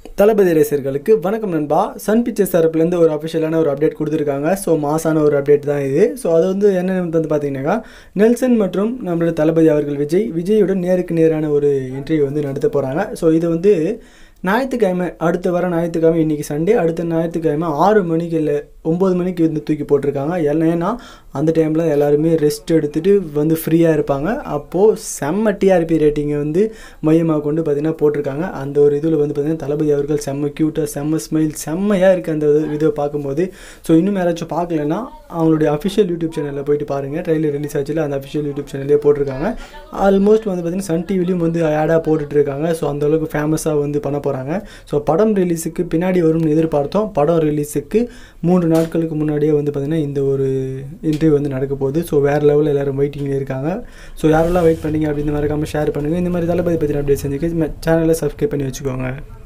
தளபதி ரசிகர்களுக்கு வணக்கம் நண்பா. சன் பிக்சர்ஸ் தரப்புலேருந்து ஒரு அஃபிஷியலான ஒரு அப்டேட் கொடுத்துருக்காங்க. ஸோ மாசான ஒரு அப்டேட் தான் இது. ஸோ அது வந்து என்னென்னு வந்து பார்த்தீங்கன்னாக்கா, நெல்சன் மற்றும் நம்மளோட தளபதி அவர்கள் விஜயோட நேருக்கு நேரான ஒரு இன்டர்வியூ வந்து நடத்த போகிறாங்க. ஸோ இது வந்து ஞாயிற்றுக்கிழமை, அடுத்த வர ஞாயிற்றுக்கிழமை, இன்றைக்கி சண்டே, அடுத்த ஞாயிற்றுக்கிழமை 6 மணிக்கு இல்லை 9 மணிக்கு வந்து தூக்கி போட்டிருக்காங்க. ஏன்னா அந்த டைமில் எல்லாருமே ரெஸ்ட் எடுத்துகிட்டு வந்து ஃப்ரீயாக இருப்பாங்க. அப்போது செம்ம டிஆர்பி ரேட்டிங்கை வந்து மையமாக கொண்டு பார்த்திங்கன்னா போட்டிருக்காங்க. அந்த ஒரு இதில் வந்து பார்த்திங்கன்னா தளபதி அவர்கள் செம்ம க்யூட்டாக, செம்ம ஸ்மைல், செம்மையாக இருக்குது அந்த இதை பார்க்கும்போது. ஸோ இன்னும் யாராச்சும் பார்க்கலன்னா அவங்களுடைய அஃபிஷியல் யூடியூப் சேனலில் போய்ட்டு பாருங்கள். ட்ரெயிலர் ரிலீஸ் ஆச்சுல, அந்த அஃபிஷியல் யூடியூப் சேனல்லே போட்டிருக்காங்க. ஆல்மோஸ்ட் வந்து பார்த்திங்கன்னா சன் டிவிலையும் வந்து ஆடாக போட்டுட்ருக்காங்க. ஸோ அந்தளவுக்கு ஃபேமஸாக வந்து பண்ண போகிறாங்க. ஸோ படம் ரிலீஸுக்கு பின்னாடி வரும்னு எதிர்பார்த்தோம். படம் ரிலீஸுக்கு 3 நாட்களுக்கு முன்னாடியே வந்து பார்த்திங்கன்னா இந்த ஒரு இன்டர்வியூ வந்து நடக்க போகுது. ஸோ வேறு லெவலில் எல்லோரும் வெயிட்டிங்கில் இருக்காங்க. ஸோ யாரெல்லாம் வெயிட் பண்ணிங்க அப்படின்னு மறக்காமல் ஷேர் பண்ணுங்கள். இந்த மாதிரி தளபதி பற்றின அப்டேட் செஞ்சுக்க சேனலை சப்ஸ்கிரைப் பண்ணி வச்சுக்கோங்க.